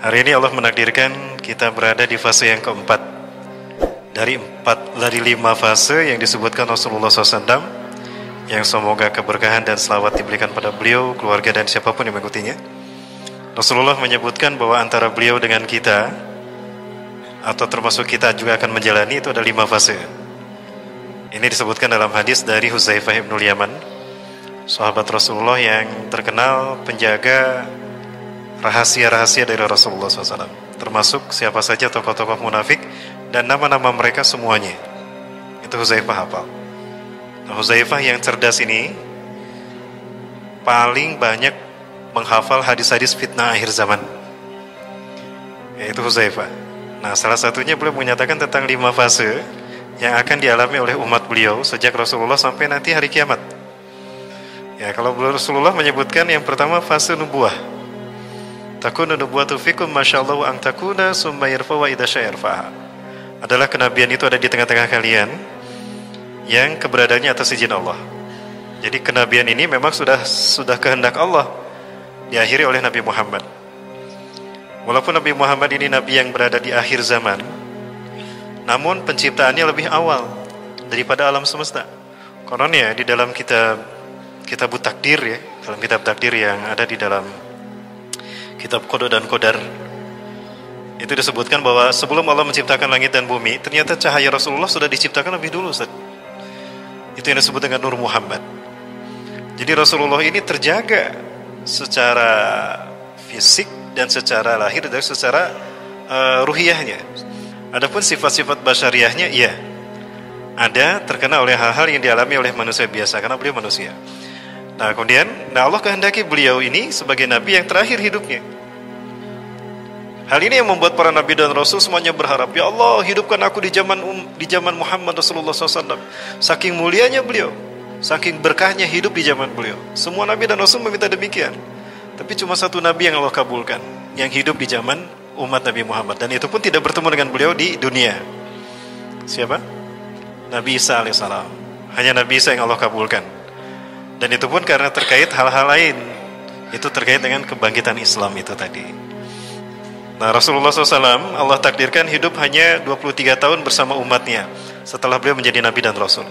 Hari ini Allah menakdirkan kita berada di fase yang keempat dari 5 fase yang disebutkan Rasulullah SAW, yang semoga keberkahan dan selawat diberikan pada beliau, keluarga dan siapapun yang mengikutinya. Rasulullah menyebutkan bahwa antara beliau dengan kita, atau termasuk kita juga akan menjalani, itu ada 5 fase. Ini disebutkan dalam hadis dari Hudzaifah ibnul Yaman, sahabat Rasulullah yang terkenal penjaga rahasia-rahasia dari Rasulullah SAW, termasuk siapa saja tokoh-tokoh munafik dan nama-nama mereka semuanya. Itu Hudzaifah hafal. Nah, Hudzaifah yang cerdas ini paling banyak menghafal hadis-hadis fitnah akhir zaman, yaitu Hudzaifah. Nah, salah satunya beliau menyatakan tentang 5 fase yang akan dialami oleh umat beliau sejak Rasulullah sampai nanti hari kiamat. Ya, kalau Rasulullah menyebutkan yang pertama fase nubuwah. Takunu nubuwatu fikum masyaallah ang takuna summa yarfa wa idza sya'arfa. Adalah kenabian itu ada di tengah-tengah kalian yang keberadaannya atas izin Allah. Jadi kenabian ini memang sudah kehendak Allah diakhiri oleh Nabi Muhammad. Walaupun Nabi Muhammad ini nabi yang berada di akhir zaman, namun penciptaannya lebih awal daripada alam semesta. Kononnya di dalam kitab takdir, ya, dalam kitab takdir yang ada di dalam kitab Qada dan Qadar, itu disebutkan bahwa sebelum Allah menciptakan langit dan bumi, ternyata cahaya Rasulullah sudah diciptakan lebih dulu, Ustaz. Itu yang disebut dengan Nur Muhammad. Jadi Rasulullah ini terjaga secara fisik dan secara lahir dan secara ruhiyahnya. Adapun sifat-sifat basyariahnya, iya, ada terkena oleh hal-hal yang dialami oleh manusia biasa, karena beliau manusia. Nah, kemudian Allah kehendaki beliau ini sebagai nabi yang terakhir hidupnya. Hal ini yang membuat para nabi dan rasul semuanya berharap, ya Allah, hidupkan aku di zaman Muhammad Rasulullah SAW. Saking mulianya beliau, saking berkahnya hidup di zaman beliau. Semua nabi dan rasul meminta demikian. Tapi cuma satu nabi yang Allah kabulkan, yang hidup di zaman umat Nabi Muhammad, dan itu pun tidak bertemu dengan beliau di dunia. Siapa? Nabi Isa alaihissalam. Hanya Nabi Isa yang Allah kabulkan. Dan itu pun karena terkait hal-hal lain. Itu terkait dengan kebangkitan Islam itu tadi. Nah, Rasulullah SAW Allah takdirkan hidup hanya 23 tahun bersama umatnya setelah beliau menjadi Nabi dan Rasul.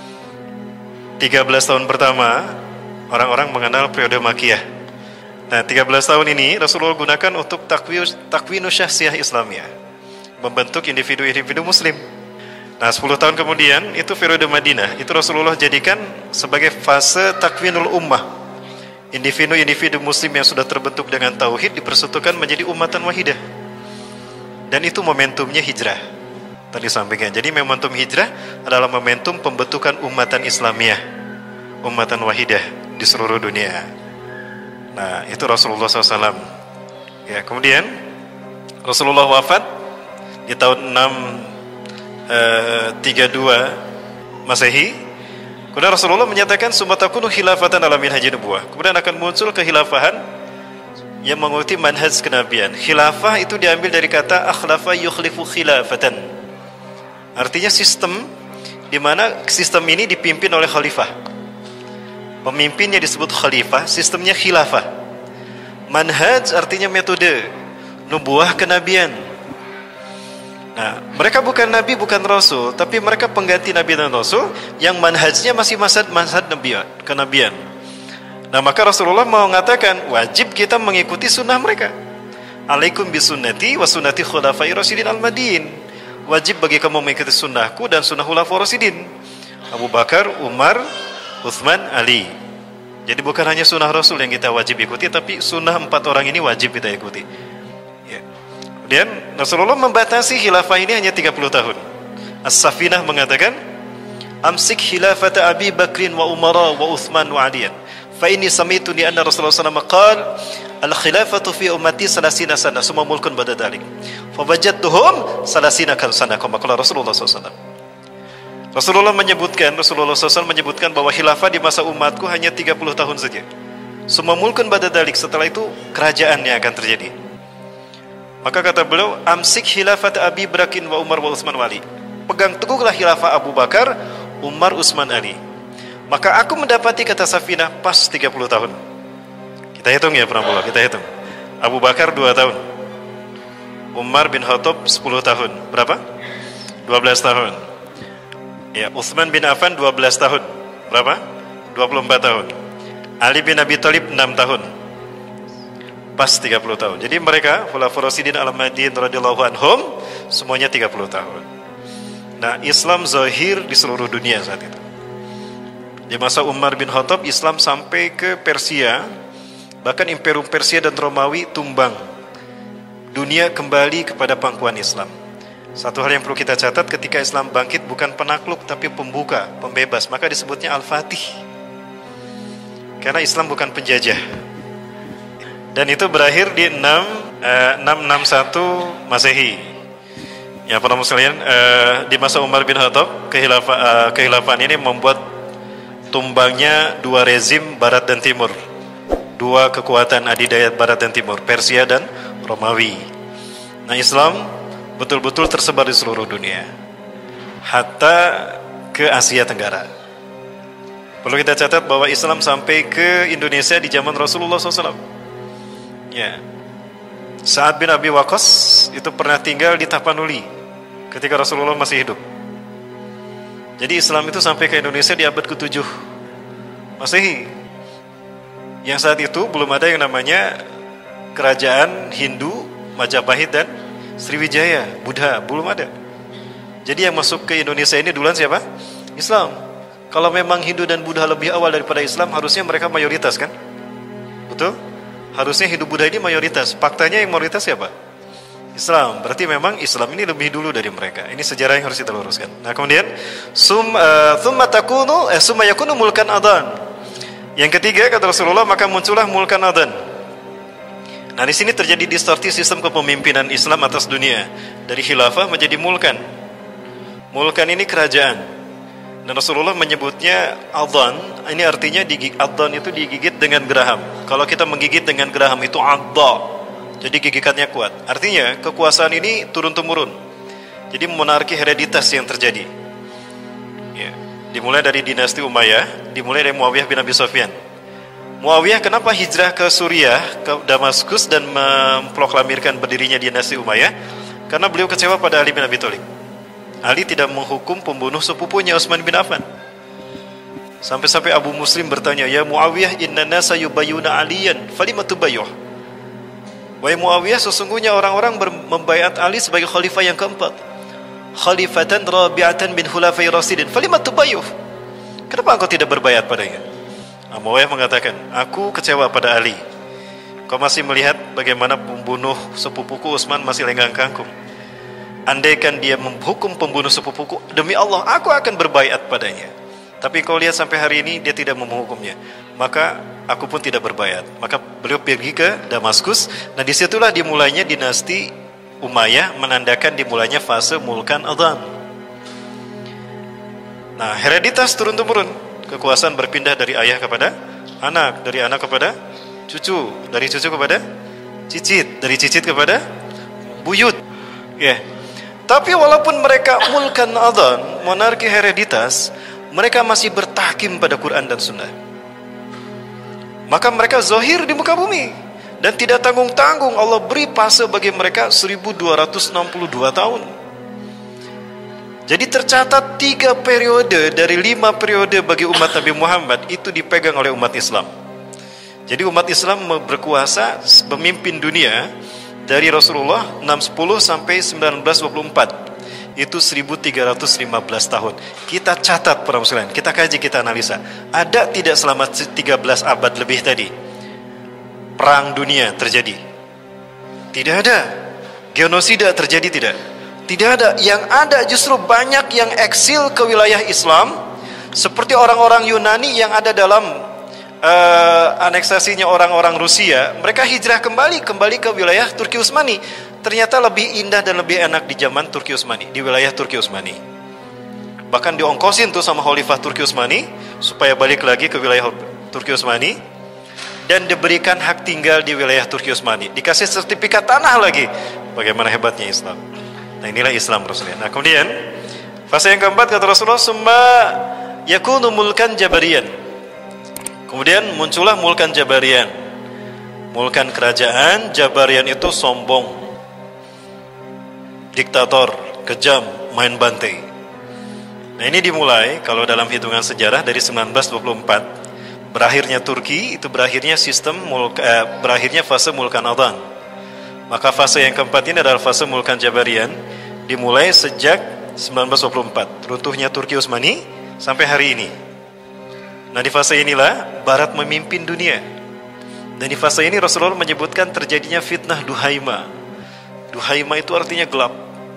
13 tahun pertama orang-orang mengenal periode Makkiyah. Nah, 13 tahun ini Rasulullah gunakan untuk takwinu syahsiyah Islamiyah, membentuk individu-individu muslim. Nah, 10 tahun kemudian itu periode Madinah. Itu Rasulullah jadikan sebagai fase takwinul ummah. Individu-individu muslim yang sudah terbentuk dengan tauhid dipersatukan menjadi ummatan wahidah. Dan itu momentumnya hijrah. Tadi sampaikan. Jadi momentum hijrah adalah momentum pembentukan ummatan Islamiyah, ummatan wahidah di seluruh dunia. Nah, itu Rasulullah SAW. Ya, kemudian Rasulullah wafat di tahun 632 Masehi. Kemudian Rasulullah menyatakan summatakunu khilafatan ala minhajin nubuwah. Kemudian akan muncul kehilafahan yang mengikuti manhaj kenabian. Khilafah itu diambil dari kata akhlafa yukhlifu khilafatan. Artinya sistem di mana sistem ini dipimpin oleh khalifah. Pemimpinnya disebut khalifah, sistemnya khilafah. Manhaj artinya metode, nubuwah kenabian. Nah, mereka bukan nabi, bukan rasul, tapi mereka pengganti nabi dan rasul yang manhajnya masih manhaj kenabian. Nah, maka Rasulullah mau mengatakan wajib kita mengikuti sunnah mereka. Alaikum bisunnati wa sunnati khulafai rasyidin al-madin. Wajib bagi kamu mengikuti sunnahku dan sunnah khulafai rasyidin, Abu Bakar, Umar, Utsman, Ali. Jadi bukan hanya sunnah Rasul yang kita wajib ikuti, tapi sunnah 4 orang ini wajib kita ikuti. Ya. Kemudian Rasulullah membatasi khilafah ini hanya 30 tahun. As-Safinah mengatakan, amsik khilafata Abi Bakrin wa Umara wa Utsman wa Aliyan. Fa inni sami'tu anna Rasulullah sallallahu alaihi wasallam qala al-khilafatu fi ummati 30 sana summa mulkun ba'da dzalik. Fa wajadtuhum 30 sana kama qala Rasulullah sallallahu alaihi wasallam. Rasulullah SAW menyebutkan bahwa khilafah di masa umatku hanya 30 tahun saja. Summa mulkun ba'da dzalik, setelah itu kerajaan yang akan terjadi. Maka kata beliau, amsik khilafat Abi Bakrin wa Umar wa Utsman wa Ali. Pegang teguhlah khilafah Abu Bakar, Umar, Utsman, Ali. Maka aku mendapati, kata Safinah, pas 30 tahun. Kita hitung ya, Pramula, kita hitung. Abu Bakar 2 tahun, Umar bin Khattab 10 tahun. Berapa? 12 tahun. Ya, Utsman bin Affan 12 tahun. Berapa? 24 tahun. Ali bin Abi Thalib 6 tahun. Pas 30 tahun. Jadi mereka Khulafaur Rasyidin al-Mahdiyyin radhiyallahu anhum semuanya 30 tahun. Nah, Islam zahir di seluruh dunia saat itu. Di masa Umar bin Khattab, Islam sampai ke Persia, bahkan Imperium Persia dan Romawi tumbang. Dunia kembali kepada pangkuan Islam. Satu hal yang perlu kita catat, ketika Islam bangkit bukan penakluk tapi pembuka, pembebas, maka disebutnya Al-Fatih. Karena Islam bukan penjajah. Dan itu berakhir di 661 Masehi. Ya, para muslimin, di masa Umar bin Khattab, kehilafan ini membuat tumbangnya dua rezim Barat dan Timur, dua kekuatan adidaya Barat dan Timur, Persia dan Romawi. Nah, Islam betul-betul tersebar di seluruh dunia, hatta ke Asia Tenggara. Perlu kita catat bahwa Islam sampai ke Indonesia di zaman Rasulullah SAW. Ya, Sa'ad bin Abi Waqqas itu pernah tinggal di Tapanuli ketika Rasulullah masih hidup. Jadi Islam itu sampai ke Indonesia di abad ke-7 Masehi. Yang saat itu belum ada yang namanya kerajaan Hindu, Majapahit dan Sriwijaya, Buddha, belum ada. Jadi yang masuk ke Indonesia ini duluan siapa? Islam. Kalau memang Hindu dan Buddha lebih awal daripada Islam, harusnya mereka mayoritas kan? Betul? Harusnya Hindu Buddha ini mayoritas. Faktanya yang mayoritas siapa? Islam. Berarti memang Islam ini lebih dulu dari mereka. Ini sejarah yang harus kita luruskan. Nah, kemudian summa yakunu mulkan adhan. Yang ketiga kata Rasulullah, maka muncullah mulkan adhan. Nah, di sini terjadi distorsi sistem kepemimpinan Islam atas dunia dari khilafah menjadi mulkan. Mulkan ini kerajaan. Dan Rasulullah menyebutnya adhan. Ini artinya adhan itu digigit dengan geraham. Kalau kita menggigit dengan geraham itu adha. Jadi gigitannya kuat. Artinya kekuasaan ini turun-temurun. Jadi monarki hereditas yang terjadi. Ya. Dimulai dari dinasti Umayyah, dimulai dari Muawiyah bin Abi Sufyan. Muawiyah kenapa hijrah ke Suriah, ke Damaskus dan memproklamirkan berdirinya dinasti Umayyah? Karena beliau kecewa pada Ali bin Abi Thalib. Ali tidak menghukum pembunuh sepupunya Utsman bin Affan. Sampai-sampai Abu Muslim bertanya, "Ya Muawiyah, inna nasa yubayyuna Aliyan, falima tubayyuh?" Wahai Muawiyah, sesungguhnya orang-orang membaiat Ali sebagai khalifah yang keempat. Khalifatan rabi'atan bin khulafai rasidin, falima tubayyuh? Kenapa engkau tidak berbaiat padanya? Muawiyah mengatakan, aku kecewa pada Ali. Kau masih melihat bagaimana pembunuh sepupuku Utsman masih lenggang kangkung. Andaikan dia menghukum pembunuh sepupuku, demi Allah aku akan berbaiat padanya. Tapi kau lihat sampai hari ini dia tidak menghukumnya. Maka aku pun tidak berbaiat. Maka beliau pergi ke Damaskus. Nah, disitulah dimulainya dinasti Umayyah, menandakan dimulainya fase mulkan adhan. Nah, hereditas turun-temurun. Kekuasaan berpindah dari ayah kepada anak, dari anak kepada cucu, dari cucu kepada cicit, dari cicit kepada buyut. Ya. Tapi walaupun mereka mulkan adhan, monarki hereditas, mereka masih bertahkim pada Quran dan Sunnah. Maka mereka zahir di muka bumi dan tidak tanggung-tanggung. Allah beri fase bagi mereka 1262 tahun. Jadi tercatat 3 periode dari 5 periode bagi umat Nabi Muhammad itu dipegang oleh umat Islam. Jadi umat Islam berkuasa memimpin dunia dari Rasulullah 610 sampai 1924. Itu 1315 tahun. Kita catat para muslimin, kita kaji, kita analisa. Ada tidak selama 13 abad lebih tadi perang dunia terjadi? Tidak ada. Genosida terjadi tidak? Tidak ada. Yang ada justru banyak yang eksil ke wilayah Islam, seperti orang-orang Yunani yang ada dalam aneksasinya orang-orang Rusia. Mereka hijrah kembali ke wilayah Turki Utsmani. Ternyata lebih indah dan lebih enak di zaman Turki Utsmani, di wilayah Turki Utsmani. Bahkan diongkosin tuh sama Khalifah Turki Utsmani supaya balik lagi ke wilayah Turki Utsmani dan diberikan hak tinggal di wilayah Turki Utsmani. Dikasih sertifikat tanah lagi. Bagaimana hebatnya Islam. Nah, inilah Islam Rasulullah. Nah, kemudian fase yang keempat kata Rasulullah, summa yakunu mulkan jabariyan. Kemudian muncullah mulkan jabariyan. Mulkan kerajaan, jabariyan itu sombong. diktator, kejam, main bantai. Nah ini dimulai kalau dalam hitungan sejarah dari 1924, berakhirnya Turki, itu berakhirnya berakhirnya fase Mulkan-Adhan. Maka fase yang keempat ini adalah fase Mulkan Jabarian, dimulai sejak 1924, runtuhnya Turki Utsmani sampai hari ini. Nah di fase inilah Barat memimpin dunia. Dan di fase ini Rasulullah menyebutkan terjadinya fitnah Duhaima. Duhaima itu artinya gelap.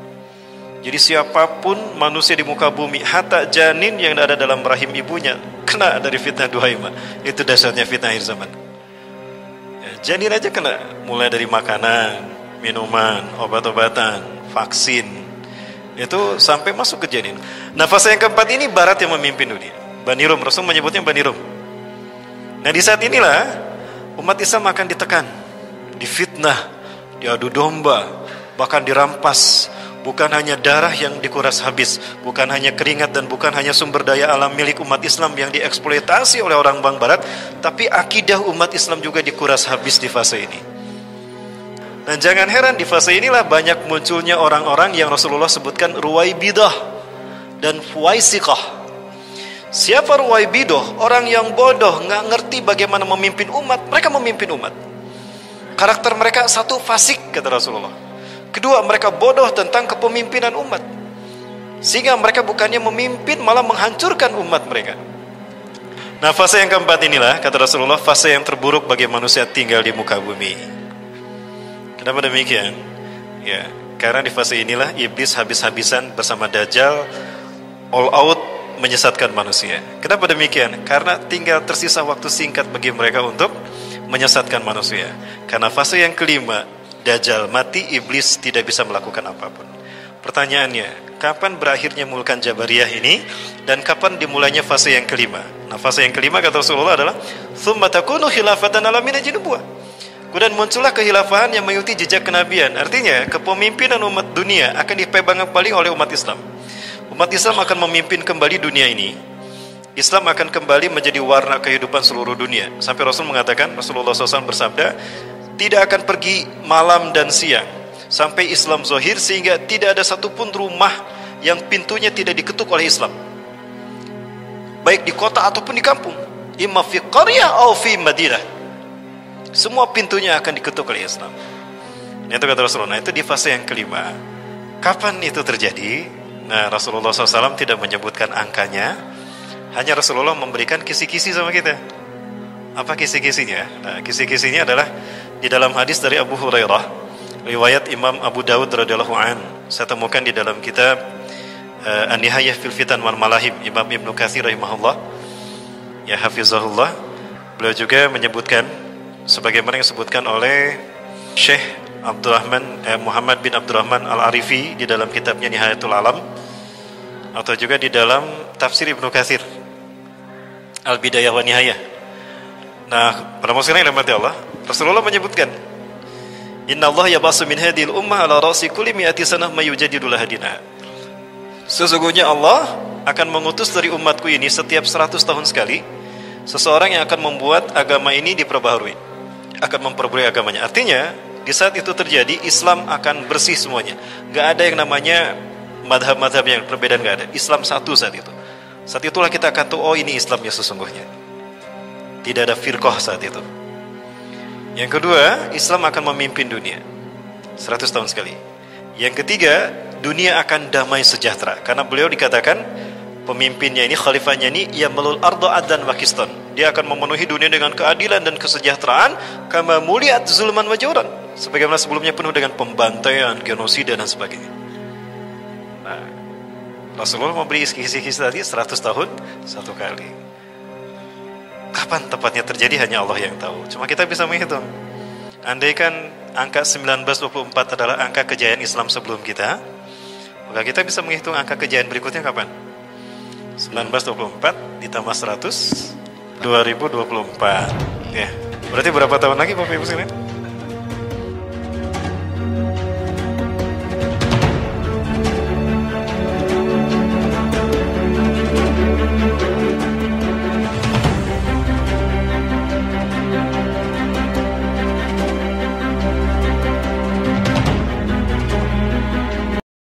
Jadi siapapun manusia di muka bumi, hatta janin yang ada dalam rahim ibunya, kena dari fitnah Duhaima. Itu dasarnya fitnah akhir zaman. Ya, janin aja kena, mulai dari makanan, minuman, obat-obatan, vaksin, itu sampai masuk ke janin. Nah fase yang keempat ini Barat yang memimpin dunia. Bani Rum, Rasul menyebutnya Bani Rum. Nah di saat inilah umat Islam akan ditekan, difitnah, diadu domba, bahkan dirampas. Bukan hanya darah yang dikuras habis, bukan hanya keringat dan bukan hanya sumber daya alam milik umat Islam yang dieksploitasi oleh orang Barat, tapi akidah umat Islam juga dikuras habis di fase ini. Dan jangan heran di fase inilah banyak munculnya orang-orang yang Rasulullah sebutkan Ruwaibidah dan Fuwaisiqah. Siapa Ruwaibidah? Orang yang bodoh, nggak ngerti bagaimana memimpin umat. Mereka memimpin umat. Karakter mereka satu fasik, kata Rasulullah. Kedua, mereka bodoh tentang kepemimpinan umat. Sehingga mereka bukannya memimpin, malah menghancurkan umat mereka. Nah fase yang keempat inilah, kata Rasulullah, fase yang terburuk bagi manusia tinggal di muka bumi. Kenapa demikian? Ya, karena di fase inilah iblis habis-habisan bersama Dajjal, all out menyesatkan manusia. Kenapa demikian? Karena tinggal tersisa waktu singkat bagi mereka untuk menyesatkan manusia. Karena fase yang kelima, Dajjal mati, iblis tidak bisa melakukan apapun. Pertanyaannya, kapan berakhirnya Mulkan Jabariyah ini dan kapan dimulainya fase yang kelima? Nah fase yang kelima kata Rasulullah adalah tsumma takunu khilafatan ala minhajin nubuwah. Kemudian muncullah kehilafahan yang mengikuti jejak kenabian. Artinya kepemimpinan umat dunia akan dipegang kembali oleh umat Islam. Umat Islam akan memimpin kembali dunia ini. Islam akan kembali menjadi warna kehidupan seluruh dunia. Sampai Rasul mengatakan, Rasulullah SAW bersabda, tidak akan pergi malam dan siang sampai Islam zahir, sehingga tidak ada satupun rumah yang pintunya tidak diketuk oleh Islam, baik di kota ataupun di kampung. Imma fi qaryah atau fi madinah, semua pintunya akan diketuk oleh Islam. Itu kata Rasulullah. Nah, itu di fase yang kelima. Kapan itu terjadi? Nah Rasulullah SAW tidak menyebutkan angkanya, hanya Rasulullah memberikan kisi-kisi sama kita. Apa kisi-kisinya? Nah kisi-kisinya adalah di dalam hadis dari Abu Hurairah, riwayat Imam Abu Dawud radhiyallahu an. Saya temukan di dalam kitab An-Nihayah fil Fitan wal Malahim, Imam Ibnu Katsir rahimahullah, ya hafizahullah. Beliau juga menyebutkan sebagaimana yang disebutkan oleh Syekh Muhammad bin Abdurrahman Al-Arifi di dalam kitabnya Nihayatul Alam, atau juga di dalam tafsir Ibnu Katsir Al-Bidayah wa Nihayah. Nah pada masa yang dirahmati Allah, Rasulullah menyebutkan, Inna Allah yabasu min hadhil ummah ala ra'si kulli mi'ati sanah mayujadidu lahadina. Sesungguhnya Allah akan mengutus dari umatku ini setiap 100 tahun sekali seseorang yang akan membuat agama ini diperbaharui, akan memperbarui agamanya. Artinya di saat itu terjadi, Islam akan bersih semuanya. Gak ada yang namanya madhab-madhab yang perbedaan, gak ada. Islam satu saat itu. Saat itulah kita akan tahu, oh ini Islamnya sesungguhnya. Tidak ada firqah saat itu. Yang kedua, Islam akan memimpin dunia 100 tahun sekali. Yang ketiga, dunia akan damai sejahtera. Karena beliau dikatakan pemimpinnya ini, khalifahnya ini, yamlul ardo adlan wa qistan. Dia akan memenuhi dunia dengan keadilan dan kesejahteraan, kama muliat zulman wa jawran, sebagaimana sebelumnya penuh dengan pembantaian, genosida dan sebagainya. Nah, Rasulullah memberi kisi-kisi tadi 100 tahun satu kali. Kapan tepatnya terjadi hanya Allah yang tahu. Cuma kita bisa menghitung. Andaikan angka 1924 adalah angka kejayaan Islam sebelum kita, maka kita bisa menghitung angka kejayaan berikutnya kapan? 1924 ditambah 100, 2024. Ya. Berarti berapa tahun lagi Bapak Ibu sekalian?